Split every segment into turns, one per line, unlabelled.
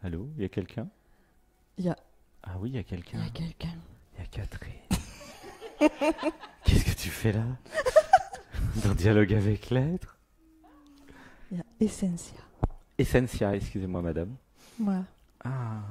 Allô, il y a quelqu'un?
Il y a,
Ah oui, il y a
il
quelqu'un.
y a quelqu'un.
Il y a Catherine. Qu'est-ce que tu fais là? Dans Dialogue avec l'être?
Il y a Essentia.
Essentia, excusez-moi madame.
Voilà.
Ah,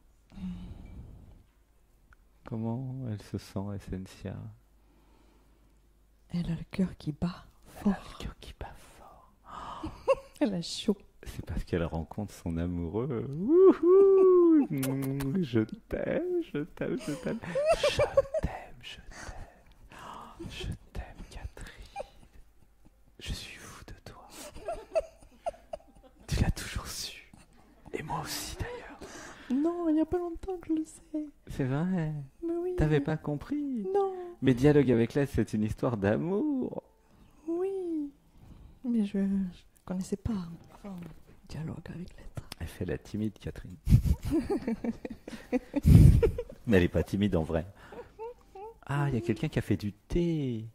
comment elle se sent, Essentia?
Elle a le cœur qui bat
Elle a
fort.
le cœur qui bat fort.
Elle a chaud.
C'est parce qu'elle rencontre son amoureux. Wouhou. Je t'aime, je t'aime, je t'aime. Je t'aime, je t'aime. Je t'aime, Catherine. Je suis fou de toi. Tu l'as toujours su. Et moi aussi d'ailleurs.
Non, il n'y a pas longtemps que je le sais.
C'est vrai.
Mais oui.
T'avais pas compris.
Non.
Mais Dialogue avec l'être, c'est une histoire d'amour.
Oui. Mais je ne connaissais pas. Enfin, dialogue avec l'être.
Elle fait la timide, Catherine. Mais elle est pas timide en vrai. Ah, il y a quelqu'un qui a fait du thé.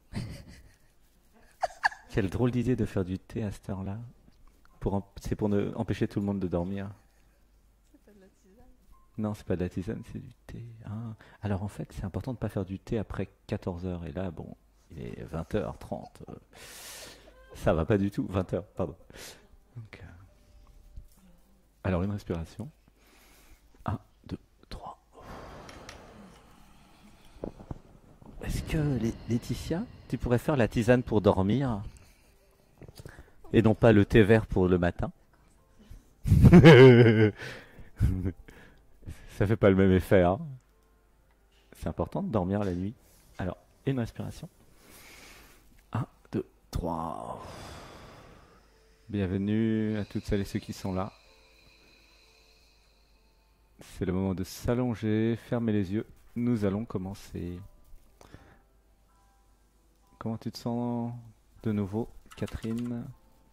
Quelle drôle d'idée de faire du thé à cette heure-là. C'est pour empêcher tout le monde de dormir.
C'est pas de la tisane.
Non, c'est pas de la tisane, c'est du thé. Ah. Alors en fait, c'est important de ne pas faire du thé après 14 heures. Et là, bon, il est 20h30. Ça va pas du tout. 20h, pardon. Donc, alors une respiration. 1, 2, 3. Est-ce que Laetitia, tu pourrais faire la tisane pour dormir et non pas le thé vert pour le matin? Ça fait pas le même effet, hein. C'est important de dormir la nuit. Alors, une respiration. 1, 2, 3. Bienvenue à toutes celles et ceux qui sont là. C'est le moment de s'allonger, fermer les yeux. Nous allons commencer. Comment tu te sens de nouveau, Catherine?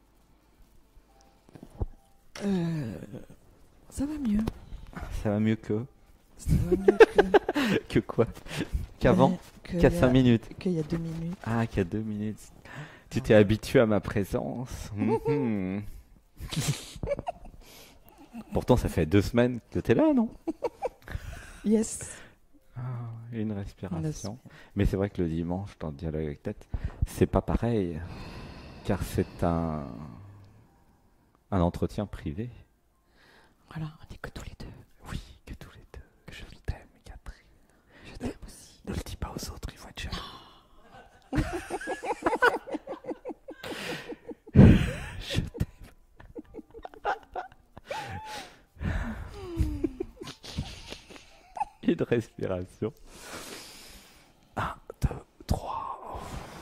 Ça va mieux.
Ça va mieux que...
Ça va mieux que...
Que quoi? Qu'avant?
qu'il
Qu'à
y a-
5 minutes?
Qu'il y a 2 minutes.
Ah, qu'il y a 2 minutes. Tu t'es habitué à ma présence. Mhm. Pourtant, ça fait 2 semaines que tu es là, non?
Yes.
Ah, une respiration. Mais c'est vrai que le dimanche, dans le dialogue avec tête, c'est pas pareil. Car c'est un entretien privé.
Voilà, on est que tous les deux.
Oui, que tous les deux. Que je t'aime, Catherine.
Je t'aime aussi.
Ne le dis pas aux autres, ils vont être jaloux. Je Une respiration. 1, 2, 3.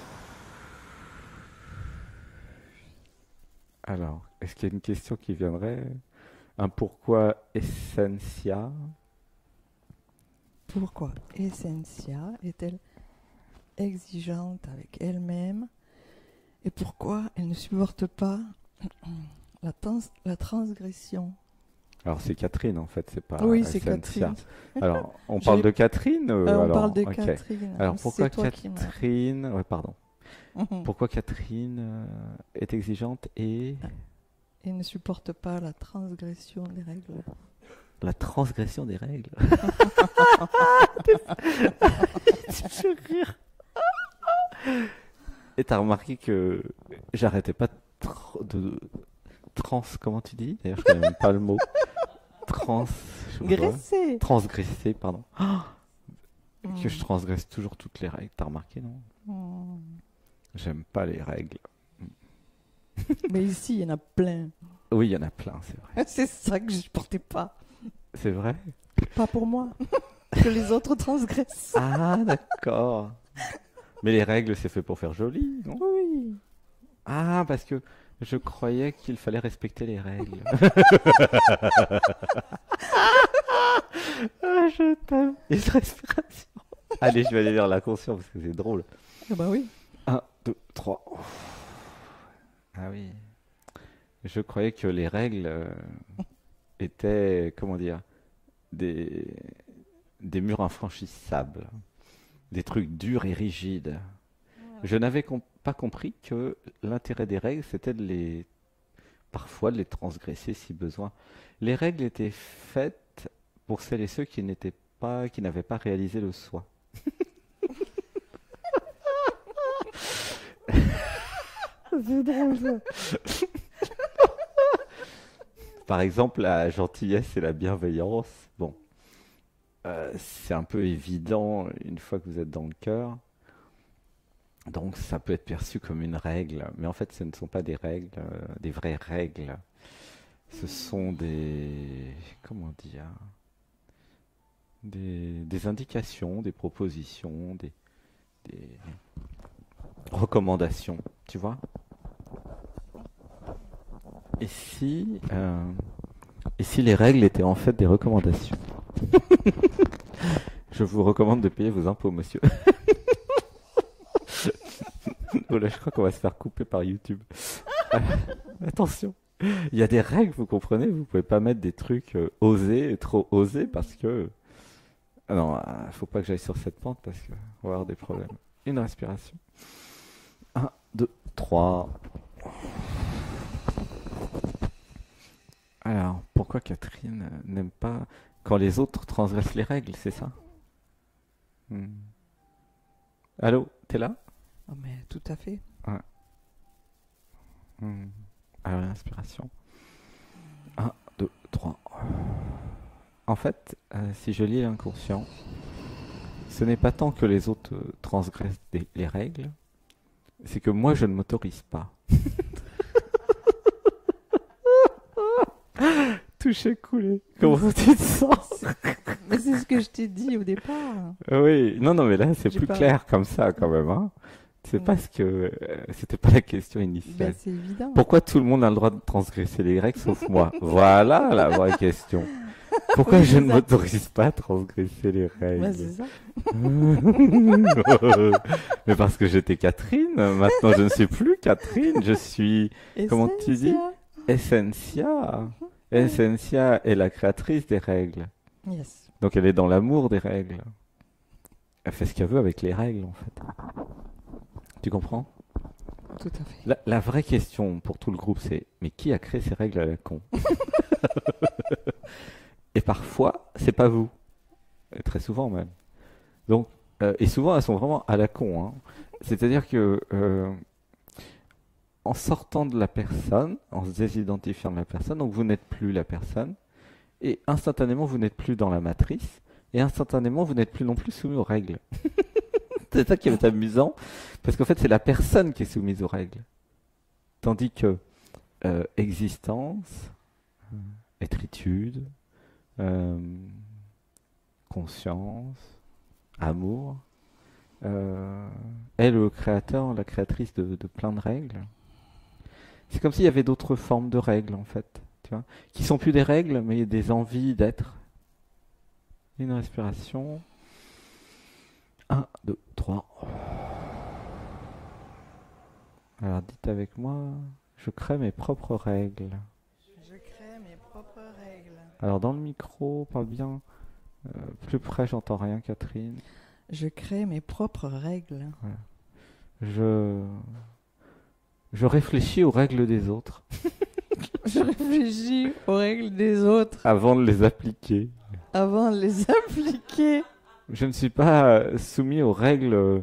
Alors, est-ce qu'il y a une question qui viendrait? Un pourquoi Essentia?
Pourquoi Essentia est-elle exigeante avec elle-même et pourquoi elle ne supporte pas la transgression?
Alors c'est Catherine en fait, c'est pas
Oui, c'est
Essentia.
Catherine.
Alors, on parle de Catherine
On
alors,
parle de
ok.
Catherine.
Alors pourquoi
C'est toi qui m'as-
Catherine... Ouais, pardon. Pourquoi Catherine est exigeante et
Et ne supporte pas la transgression des règles.
la transgression des règles? Tu fais rire. Et t'as remarqué que j'arrêtais pas de comment tu dis? D'ailleurs, je connais même pas le mot. Trans... je sais pas.
Graisser.
Transgresser, pardon.
Mm.
Que je transgresse toujours toutes les règles. T'as remarqué, non?
Mm.
J'aime pas les règles.
Mais ici, il y en a plein.
Oui, il y en a plein, c'est vrai.
C'est ça que je supportais pas.
C'est vrai?
Pas pour moi. Que les autres transgressent.
Ah, d'accord. Mais les règles, c'est fait pour faire joli, non?
Oui.
Ah, parce que je croyais qu'il fallait respecter les règles. Ah, je t'aime. Une respiration. Allez, je vais aller vers l'inconscient parce que c'est drôle.
Ah bah oui.
1, 2, 3. Ah oui. Je croyais que les règles étaient, comment dire, des, des murs infranchissables, des trucs durs et rigides. Je n'avais pas compris que l'intérêt des règles, c'était parfois de les transgresser si besoin. Les règles étaient faites pour celles et ceux qui n'avaient pas réalisé le soi.
C'est drôle ça.
Par exemple, la gentillesse et la bienveillance. Bon, c'est un peu évident une fois que vous êtes dans le cœur. Donc ça peut être perçu comme une règle, mais en fait ce ne sont pas des règles, des vraies règles. Ce sont comment dire, des indications, des propositions, des recommandations, tu vois? Et si les règles étaient en fait des recommandations? Je vous recommande de payer vos impôts, monsieur. Oh là, je crois qu'on va se faire couper par YouTube. Attention. Il y a des règles, vous comprenez? Vous pouvez pas mettre des trucs osés, trop osés, parce que... Ah non, faut pas que j'aille sur cette pente, parce qu'on va avoir des problèmes. Une respiration. 1, 2, 3. Alors, pourquoi Catherine n'aime pas quand les autres transgressent les règles, c'est ça? Hmm. Allô, t'es là?
Oh, mais tout à fait.
Ouais. Hmm. Alors, inspiration. 1, 2, 3. En fait, si je lis l'inconscient, ce n'est pas tant que les autres transgressent les règles, c'est que moi je ne m'autorise pas. Touché, coulé. Comment tu te sens?
Mais c'est ce que je t'ai dit au départ.
Oui, non, non, mais là c'est
J'ai
plus
pas-
clair comme ça quand même. Hein. C'est pas ce que, c'était pas la question
Ben,
initiale.
c'est évident.
Pourquoi tout le monde a le droit de transgresser les règles sauf moi? Voilà la vraie question. Pourquoi
Oui,
je
c'est
ne
ça.
m'autorise pas à transgresser les
Ben,
règles?
c'est ça.
Mais parce que j'étais Catherine, maintenant je ne suis plus Catherine, je suis,
Et
comment
c'est
tu dis?
ça.
Essentia. Essentia est la créatrice des règles.
Yes.
Donc elle est dans l'amour des règles. Elle fait ce qu'elle veut avec les règles en fait. Tu comprends?
Tout à fait.
La vraie question pour tout le groupe c'est, mais qui a créé ces règles à la con? Et parfois, c'est pas vous. Et très souvent même. Donc, et souvent elles sont vraiment à la con. Hein. C'est-à-dire que en sortant de la personne, en se désidentifiant de la personne, donc vous n'êtes plus la personne, et instantanément vous n'êtes plus dans la matrice, et instantanément vous n'êtes plus non plus soumis aux règles. C'est ça qui est amusant, parce qu'en fait c'est la personne qui est soumise aux règles. Tandis que existence, étritude, conscience, amour, est le créateur, la créatrice de plein de règles. C'est comme s'il y avait d'autres formes de règles en fait, tu vois, qui sont plus des règles, mais des envies d'être. Une respiration. 1, 2, 3. Alors dites avec moi, je crée mes propres règles.
Je crée mes propres règles.
Alors dans le micro, parle bien. Plus près, j'entends rien, Catherine.
Je crée mes propres règles.
Je réfléchis aux règles des autres
Je réfléchis aux règles des autres
avant de les appliquer.
avant de les appliquer.
Je ne suis pas soumis aux règles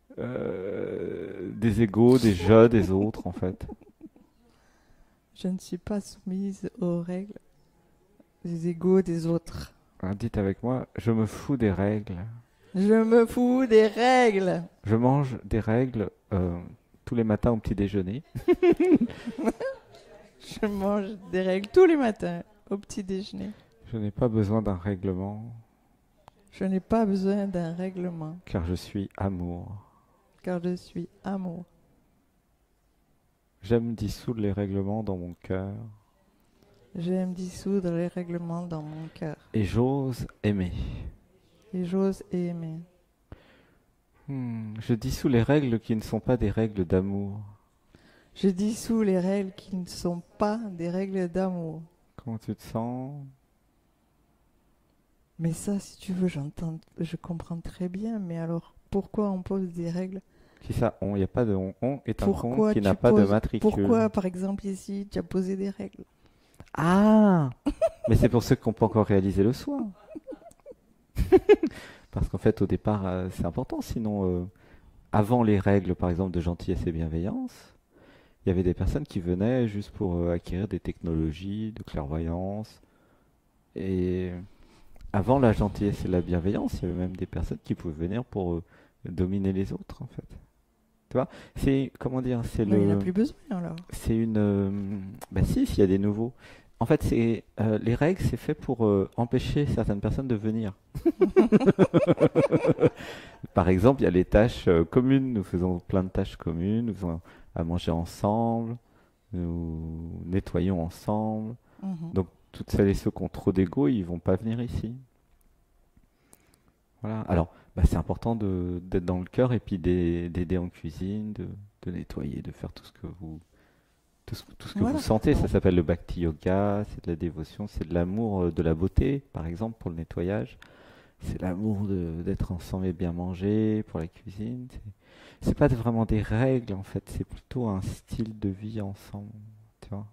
des égaux, des jeux, des autres, en fait.
Je ne suis pas soumise aux règles des égaux des autres.
Alors, dites avec moi, je me fous des règles.
Je me fous des règles.
Je mange des règles tous les matins au petit déjeuner.
Je mange des règles tous les matins au petit déjeuner.
Je n'ai pas besoin d'un règlement,
Je n'ai pas besoin d'un règlement,
car je suis amour.
car je suis amour.
J'aime dissoudre les règlements dans mon cœur.
J'aime dissoudre les règlements dans mon cœur.
Et j'ose aimer.
Et j'ose aimer.
Je dissous les règles qui ne sont pas des règles d'amour.
Je dissous les règles qui ne sont pas des règles d'amour.
Comment tu te sens?
Mais ça, si tu veux, je comprends très bien. Mais alors, pourquoi on pose des règles?
Qui ça, on? Il n'y a pas de on. On est un con
Pourquoi
qui n'a
tu
pas de
poses-
matricule.
Pourquoi, par exemple, ici, tu as posé des règles?
Ah! Mais c'est pour ceux qui n'ont pas encore réalisé le soin. Parce qu'en fait, au départ, c'est important. Sinon, avant les règles, par exemple, de gentillesse et bienveillance, il y avait des personnes qui venaient juste pour acquérir des technologies de clairvoyance. Et avant la gentillesse et la bienveillance, il y avait même des personnes qui pouvaient venir pour dominer les autres, en fait. Tu vois? C'est, comment dire,
Mais il n'a plus besoin alors.
c'est une, bah si, s'il y a des nouveaux. En fait, les règles, c'est fait pour empêcher certaines personnes de venir. Par exemple, il y a les tâches communes. Nous faisons plein de tâches communes. Nous faisons à manger ensemble. Nous nettoyons ensemble.
Mhm.
Donc, toutes celles et ceux qui ont trop d'ego, ils vont pas venir ici. Voilà. Alors, bah, c'est important d'être dans le cœur et puis d'aider en cuisine, de nettoyer, de faire tout ce que vous
Voilà.
sentez. Ça
Bon.
s'appelle le bhakti yoga, c'est de la dévotion, c'est de l'amour de la beauté, par exemple, pour le nettoyage. C'est l'amour d'être ensemble et bien manger pour la cuisine. C'est pas vraiment des règles, en fait, c'est plutôt un style de vie ensemble, tu vois.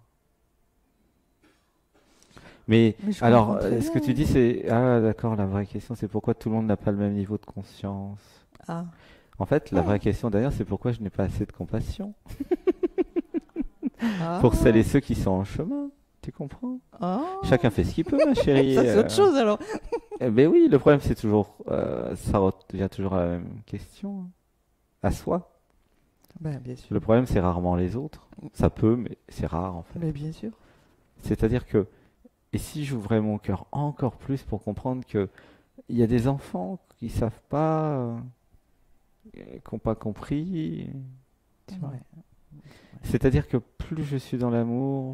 Mais
Mais je
alors,
comprends très
ce que tu
bien.
dis, c'est... Ah, d'accord, la vraie question, c'est pourquoi tout le monde n'a pas le même niveau de conscience.
Ah.
En fait, la vraie
Ah.
question derrière, c'est pourquoi je n'ai pas assez de compassion pour celles et
Ah.
ceux qui sont en chemin. Tu comprends?
Ah.
Chacun fait ce qu'il peut, ma chérie.
Ça, c'est autre chose alors.
Ben oui, le problème, c'est toujours... ça revient toujours à la même question, hein, à soi.
Ben, bien sûr.
Le problème, c'est rarement les autres. Ça peut, mais c'est rare, en fait.
Mais bien sûr.
C'est-à-dire que... Et si j'ouvrais mon cœur encore plus pour comprendre que il y a des enfants qui savent pas, qui n'ont pas compris, tu vois.
Ouais.
C'est-à-dire que plus je suis dans l'amour,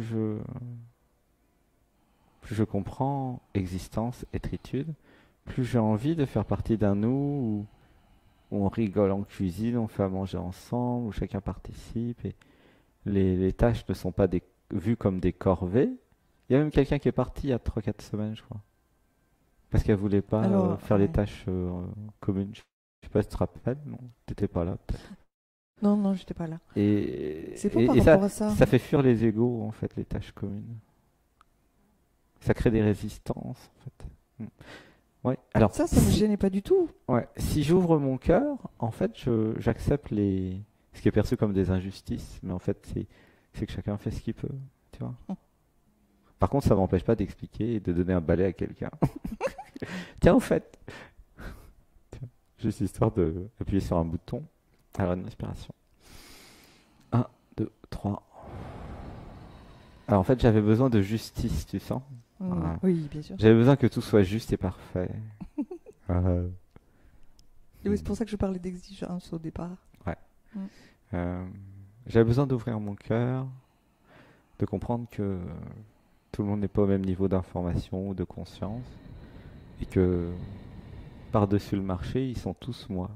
plus je comprends existence, étritude, plus j'ai envie de faire partie d'un nous où on rigole en cuisine, on fait à manger ensemble, où chacun participe et les tâches ne sont pas vues comme des corvées. Il y a même quelqu'un qui est parti il y a 3 4 semaines, je crois, parce qu'elle voulait pas
Alors,
faire les tâches communes. Je sais pas si tu te rappelles, non, t'étais pas là peut-être.
non, non, j'étais pas là.
Et,
C'est pas
et,
par
et ça,
rapport à ça.
ça fait fuir les égos en fait, les tâches communes. Ça crée des résistances en fait. Mm. Ouais. Alors,
Ça me gênait pas du tout.
ouais, si j'ouvre mon cœur, en fait, j'accepte ce qui est perçu comme des injustices, mais en fait, c'est que chacun fait ce qu'il peut, tu vois. Par contre, ça m'empêche pas d'expliquer et de donner un balai à quelqu'un. Tiens, au fait, juste histoire de appuyer sur un bouton. Alors, une inspiration. Un, 2, 3. Alors, en fait, j'avais besoin de justice, tu sens? Voilà.
Oui, bien sûr.
J'avais besoin que tout soit juste et parfait. Euh,
Et oui, c'est pour ça que je parlais d'exigence au départ.
ouais.
Mm.
Euh, J'avais besoin d'ouvrir mon cœur, de comprendre que tout le monde n'est pas au même niveau d'information ou de conscience, et que par-dessus le marché, ils sont tous moi.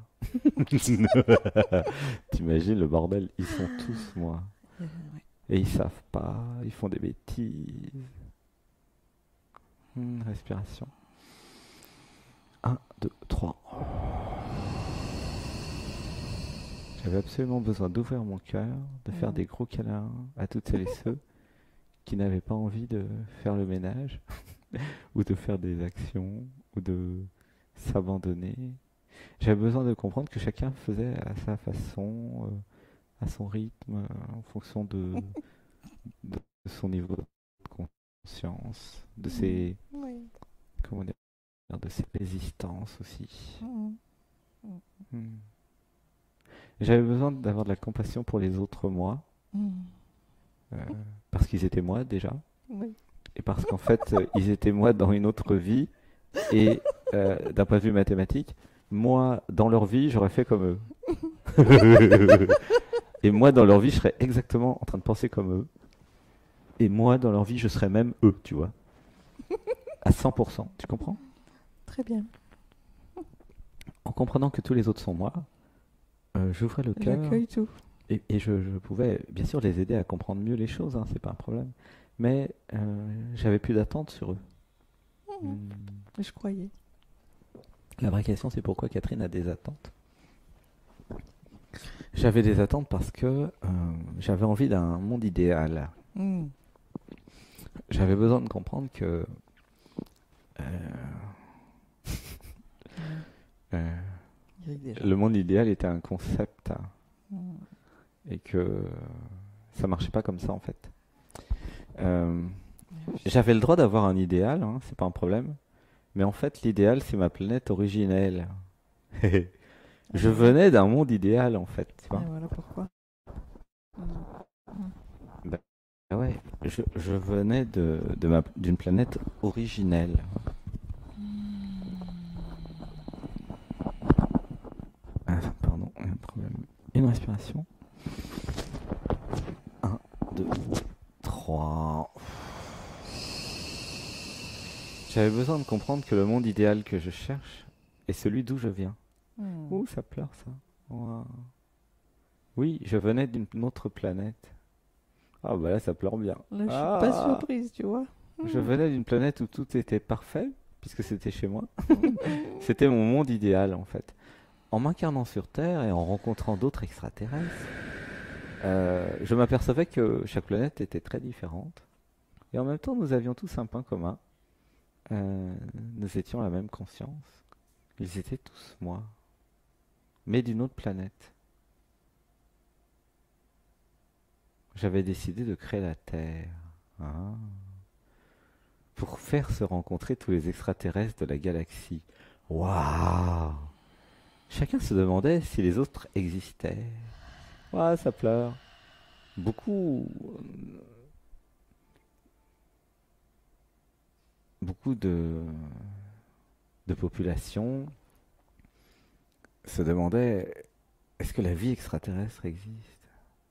T'imagines le bordel, ils sont tous moi.
Ouais.
Et ils savent pas, ils font des bêtises. Respiration. Un, 2, 3. J'avais absolument besoin d'ouvrir mon cœur, de faire des gros câlins à toutes celles et ceux qui n'avaient pas envie de faire le ménage, ou de faire des actions, ou de s'abandonner. J'avais besoin de comprendre que chacun faisait à sa façon, à son rythme, en fonction de son niveau de conscience, de ses,
Oui.
comment dire, de ses résistances aussi.
Mm.
Hmm. J'avais besoin d'avoir de la compassion pour les autres moi,
Mm.
euh, parce qu'ils étaient moi déjà,
Oui.
et parce qu'en fait, ils étaient moi dans une autre vie, et d'un point de vue mathématique, moi, dans leur vie, j'aurais fait comme eux. Et moi, dans leur vie, je serais exactement en train de penser comme eux. Et moi, dans leur vie, je serais même eux, tu vois. À 100%, tu comprends?
Très bien.
En comprenant que tous les autres sont moi, j'ouvrais le cœur
J'accueille tout.
et je pouvais bien sûr les aider à comprendre mieux les choses, hein, c'est pas un problème. Mais j'avais plus d'attente sur eux.
Mm.
Hmm.
Je croyais.
La vraie question, c'est pourquoi Catherine a des attentes. J'avais des attentes parce que j'avais envie d'un monde idéal.
Mm.
j'avais besoin de comprendre que euh,
Mm.
euh,
Eric déjà.
le monde idéal était un concept
Mm.
et que ça marchait pas comme ça en fait. Euh,
Oui.
J'avais le droit d'avoir un idéal, hein, c'est pas un problème. Mais en fait, l'idéal, c'est ma planète originelle.
Et
Je
voilà.
venais d'un monde idéal en fait, tu
Et
vois.
voilà pourquoi. Mm. Mm.
Bah, ouais, je venais d'une planète originelle. Ah, pardon, un problème. Une respiration. Un, deux, trois. J'avais besoin de comprendre que le monde idéal que je cherche est celui d'où je viens.
Mm.
Ouh, ça pleure ça. Ouah. Oui, je venais d'une autre planète. Ah bah là, ça pleure bien.
Là, je suis pas
Ah,
surprise, tu vois.
je
Mm.
venais d'une planète où tout était parfait, puisque c'était chez moi.
Mm.
C'était mon monde idéal en fait. En m'incarnant sur Terre et en rencontrant d'autres extraterrestres, je m'apercevais que chaque planète était très différente. Et en même temps, nous avions tous un point commun. Nous étions la même conscience. Ils étaient tous moi, mais d'une autre planète. J'avais décidé de créer la Terre. Ah. Pour faire se rencontrer tous les extraterrestres de la galaxie. Waouh! Chacun se demandait si les autres existaient. Waouh, ça pleure. Beaucoup, beaucoup de populations se demandaient est-ce que la vie extraterrestre existe?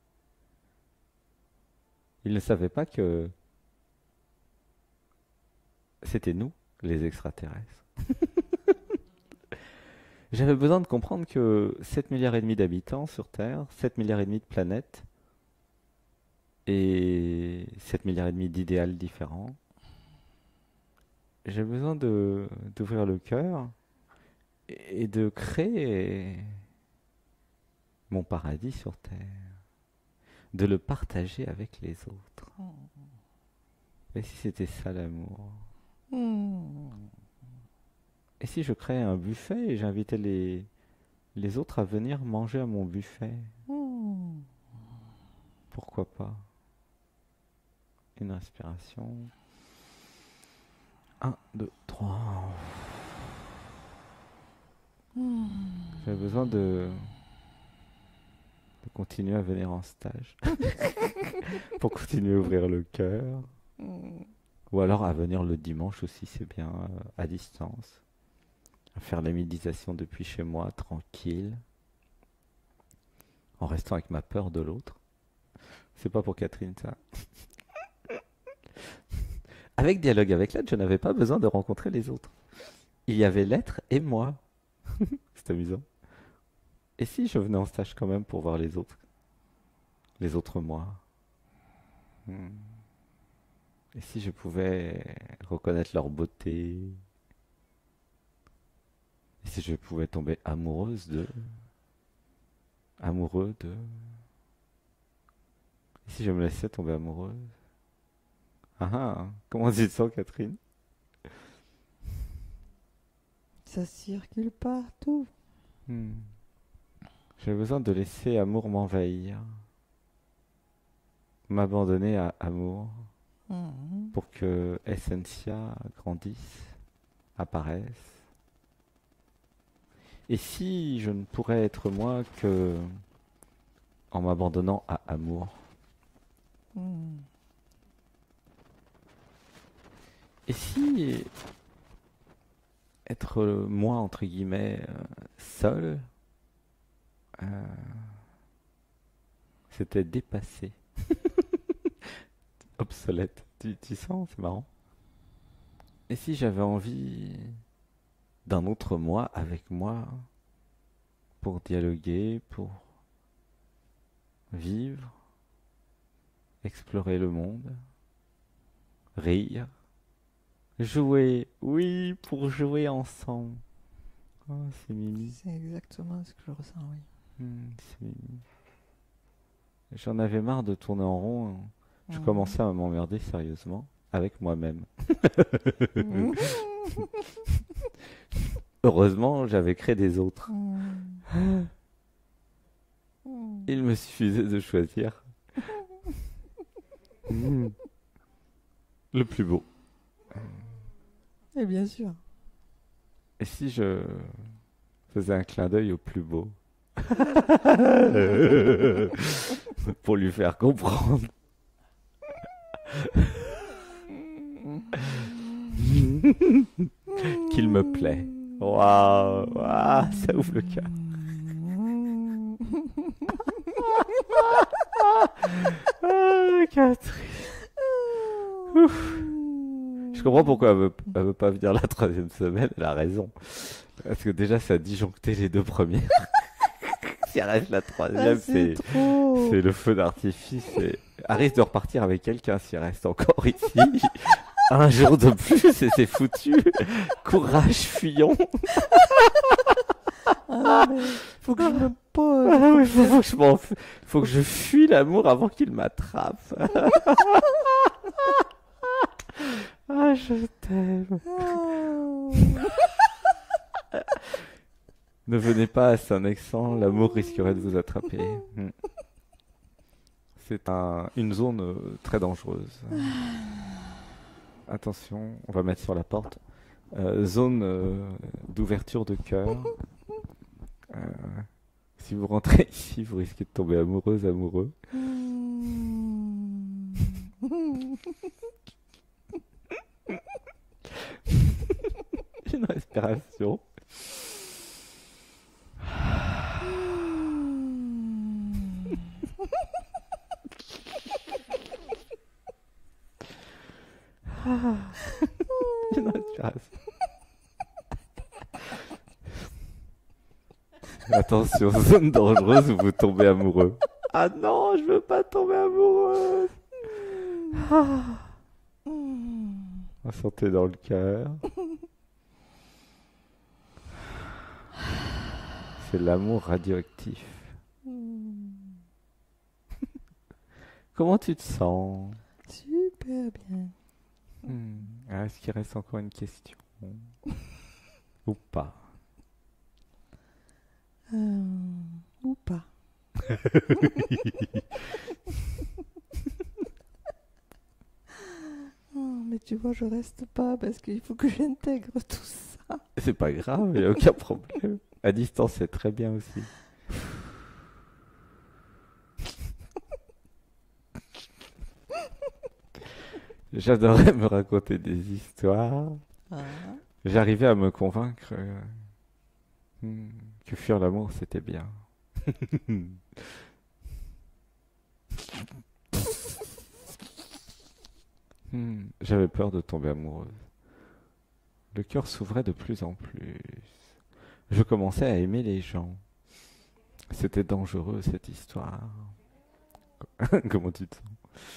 Ils ne savaient pas que c'était nous, les extraterrestres. J'avais besoin de comprendre que 7 milliards et demi d'habitants sur Terre, 7 milliards et demi de planètes et 7 milliards et demi d'idéals différents. J'ai besoin d'ouvrir le cœur et de créer mon paradis sur Terre, de le partager avec les autres. Et si c'était ça l'amour?
Mm.
Et si je créais un buffet et j'invitais les autres à venir manger à mon buffet?
Mm.
Pourquoi pas? Une respiration. Un, deux, trois. J'avais besoin de continuer à venir en stage pour continuer à ouvrir le cœur.
Mm.
Ou alors à venir le dimanche aussi, c'est bien, à distance. À faire les méditations depuis chez moi, tranquille, en restant avec ma peur de l'autre. C'est pas pour Catherine, ça. Avec Dialogue avec l'être, je n'avais pas besoin de rencontrer les autres. Il y avait l'être et moi. C'est amusant. Et si je venais en stage quand même pour voir les autres moi? Hmm. Et si je pouvais reconnaître leur beauté? Et si je pouvais tomber amoureux d'eux? Et si je me laissais tomber amoureuse? Ah ah, comment tu te sens, Catherine?
Ça circule partout.
Hmm. J'ai besoin de laisser amour m'envahir, m'abandonner à amour
Mm.
pour que Essentia grandisse, apparaisse. Et si je ne pourrais être moi que en m'abandonnant à amour?
Mm.
Et si être moi, entre guillemets, seul, euh, c'était dépassé, obsolète. Tu sens, c'est marrant. Et si j'avais envie d'un autre moi avec moi pour dialoguer, pour vivre, explorer le monde, rire, jouer, oui, pour jouer ensemble. Oh, c'est Mimi.
C'est exactement ce que je ressens, oui.
C'est Mimi. J'en avais marre de tourner en rond, hein. Je
Mm.
commençais à m'emmerder sérieusement. avec moi-même. Heureusement, j'avais créé des autres. Il me suffisait de choisir le plus beau.
Et bien sûr.
Et si je faisais un clin d'œil au plus beau pour lui faire comprendre qu'il me plaît. Waouh, waouh, ça ouvre le cœur. Ah, Catherine. Ouf. Je comprends pourquoi elle veut pas venir la troisième semaine, elle a raison. Parce que déjà, ça a disjoncté les deux premières. Si elle reste la troisième, c'est
trop.
le feu d'artifice. Elle risque de repartir avec quelqu'un si elle reste encore ici. Un jour de plus et c'est foutu. Courage, fuyons.
Ah, mais faut que je me pose.
Ah oui, faut que je fuis l'amour avant qu'il m'attrape. Ah, je t'aime. Ne venez pas à Saint-Nexan, l'amour risquerait de vous attraper. C'est une zone très dangereuse. Attention, on va mettre sur la porte. Zone d'ouverture de cœur. Si vous rentrez ici, vous risquez de tomber amoureuse, amoureux. Une respiration. Une respiration. Attention, zone dangereuse où vous tombez amoureux. Ah non, je veux pas tomber amoureuse. Sentez dans le cœur. C'est l'amour radioactif. Comment tu te sens?
Super bien.
Est-ce qu'il reste encore une question? Ou pas?
Ou pas. Mais tu vois, je reste pas parce qu'il faut que j'intègre tout ça.
C'est pas grave, il n'y a aucun problème. À distance, c'est très bien aussi. J'adorais me raconter des histoires. J'arrivais à me convaincre que fuir l'amour, c'était bien. J'avais peur de tomber amoureuse. Le cœur s'ouvrait de plus en plus. Je commençais à aimer les gens. C'était dangereux cette histoire. Comment tu te sens?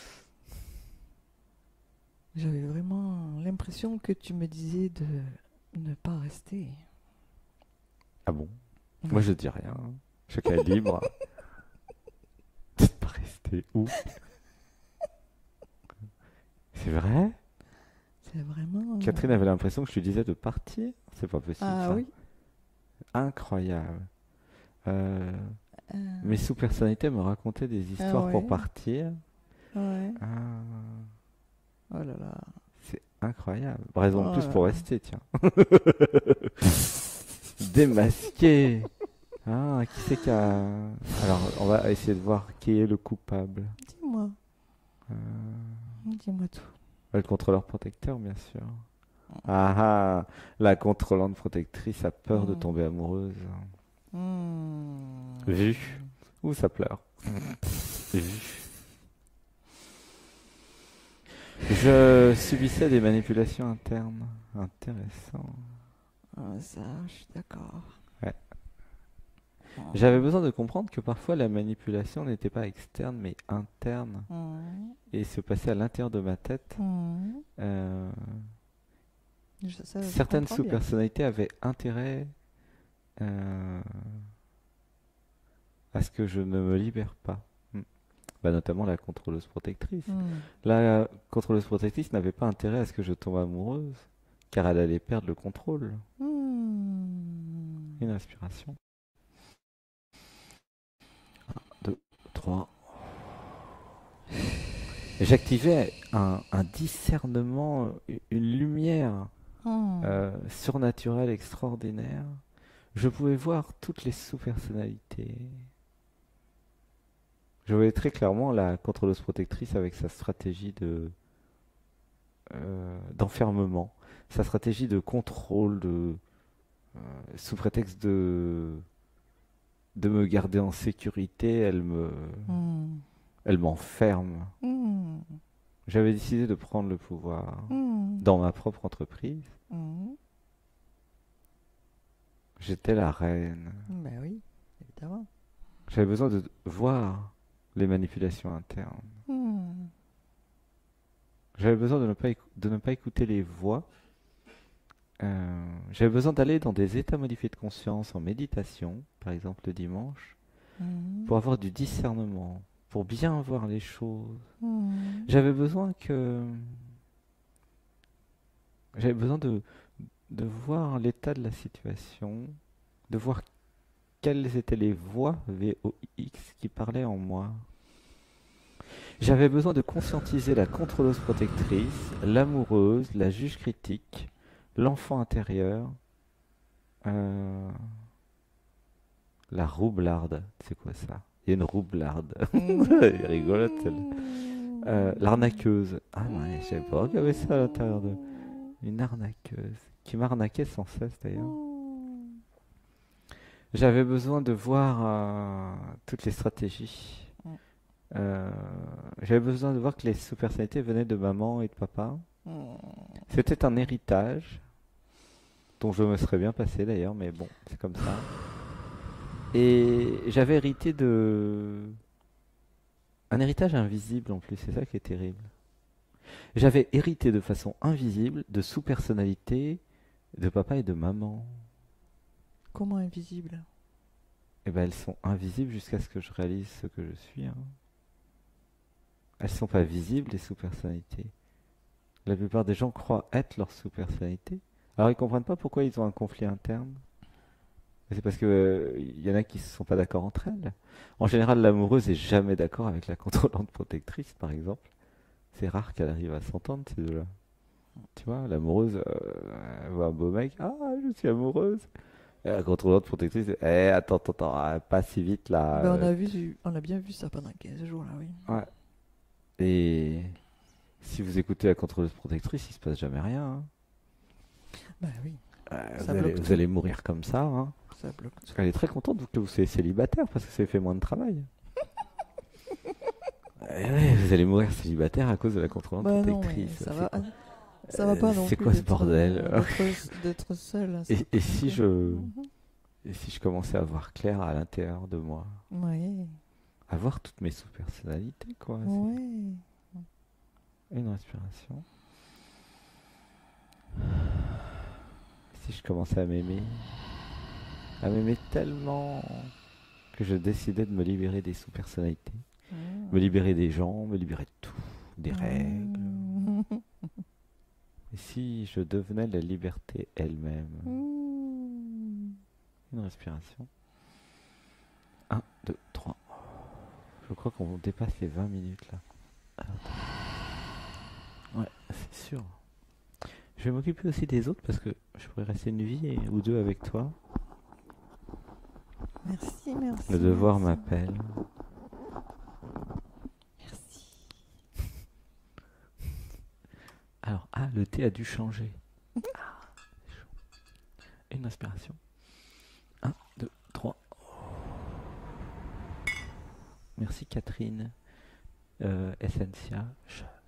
J'avais vraiment l'impression que tu me disais de ne pas rester.
Ah bon? Moi je dis rien. Chacun est libre. De pas rester où? C'est vrai?
C'est vraiment...
Catherine avait l'impression que je lui disais de partir. C'est pas possible
Ah
ça.
oui.
Incroyable. Mes sous-personnalités me racontaient des histoires pour
ouais.
partir.
Ouais.
Ah,
Oh là là.
c'est incroyable. Raison de
Oh
plus
là
pour
là.
rester, tiens. Démasqué. Ah, qui c'est qui a... Alors, on va essayer de voir qui est le coupable.
Dis-moi.
Euh,
Dis-moi tout.
Le contrôleur protecteur, bien sûr. Ah ah, la contrôlante protectrice a peur de tomber amoureuse. Vu. Ou ça pleure. Vu. Je subissais des manipulations internes. Intéressant.
Ça, je suis d'accord.
Ouais. J'avais besoin de comprendre que parfois la manipulation n'était pas externe mais interne et se passait à l'intérieur de ma tête. Certaines sous-personnalités avaient intérêt à ce que je ne me libère pas. Bah, notamment la contrôleuse protectrice.
Hmm.
La contrôleuse protectrice n'avait pas intérêt à ce que je tombe amoureuse, car elle allait perdre le contrôle.
Hmm.
Une inspiration. 2, 3. J'activais un discernement, une lumière
Hmm.
surnaturelle extraordinaire. Je pouvais voir toutes les sous-personnalités. Je voyais très clairement la contrôleuse protectrice avec sa stratégie d'enfermement, sa stratégie de contrôle, sous prétexte de me garder en sécurité,
Hmm.
elle m'enferme.
Hmm.
J'avais décidé de prendre le pouvoir
Hmm.
dans ma propre entreprise.
Hmm.
J'étais la reine.
Ben oui, évidemment.
J'avais besoin de voir les manipulations internes.
Hmm.
J'avais besoin de ne pas écouter les voix. J'avais besoin d'aller dans des états modifiés de conscience en méditation, par exemple le dimanche,
Hmm.
pour avoir du discernement, pour bien voir les choses.
Hmm.
J'avais besoin j'avais besoin de voir l'état de la situation, de voir quelles étaient les voix VOX qui parlaient en moi. J'avais besoin de conscientiser la contrôleuse protectrice, l'amoureuse, la juge critique, l'enfant intérieur, euh, la roublarde. C'est quoi ça? Il y a une roublarde. Elle est rigolote celle. L'arnaqueuse. Ah ouais, je savais pas qu'il y avait ça à l'intérieur de... Une arnaqueuse. Qui m'arnaquait sans cesse d'ailleurs. J'avais besoin de voir toutes les stratégies. Euh, J'avais besoin de voir que les sous-personnalités venaient de maman et de papa. C'était un héritage dont je me serais bien passé d'ailleurs, mais bon, c'est comme ça. Et j'avais hérité de... Un héritage invisible en plus, c'est ça qui est terrible. J'avais hérité de façon invisible de sous-personnalités de papa et de maman.
Comment invisible?
Et ben elles sont invisibles jusqu'à ce que je réalise ce que je suis. Hein. Elles sont pas visibles, les sous-personnalités. La plupart des gens croient être leur sous-personnalité. Alors ils comprennent pas pourquoi ils ont un conflit interne. C'est parce que y en a qui ne sont pas d'accord entre elles. En général, l'amoureuse est jamais d'accord avec la contrôlante protectrice, par exemple. C'est rare qu'elle arrive à s'entendre, ces deux-là. Tu vois, l'amoureuse, elle voit un beau mec, ah, je suis amoureuse. Et la contrôlante protectrice, attends, pas si vite là.
Ben, on a bien vu ça pendant 15 jours, là, oui.
Ouais. Et si vous écoutez la contrôleuse protectrice, il se passe jamais rien. Hein.
Ben oui, ça
Vous allez,
bloque
vous
tout.
allez mourir comme ça. Hein.
Ça bloque tout.
Elle est très contente que vous soyez célibataire parce que ça fait moins de travail. Ouais, vous allez mourir célibataire à cause de la contrôlante
Ben non, mais
protectrice.
ça va pas non
C'est
plus
quoi ce bordel?
d'être seul. Hein,
Et,
c'est
et
pas
si
bien.
je, et si je commençais à voir clair à l'intérieur de moi,
Ouais,
à voir toutes mes sous-personnalités, quoi.
ouais.
Une respiration. Si je commençais à m'aimer tellement que je décidais de me libérer des sous-personnalités, me libérer des gens, me libérer de tout, des règles. Et si je devenais la liberté elle-même? Une respiration. 1, 2, 3. Je crois qu'on dépasse les 20 minutes là. Ouais, c'est sûr. Je vais m'occuper aussi des autres parce que je pourrais rester une vie ou deux avec toi.
Merci, merci.
Le devoir
merci.
m'appelle.
Merci.
Alors, le thé a dû changer. C'est chaud. Une inspiration. 1, 2, 3. Merci Catherine. Essentia.